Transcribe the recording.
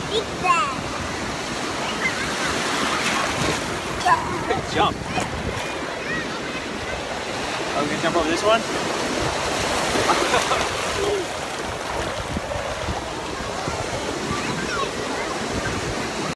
Eat that. Good jump. Are we gonna jump over this one?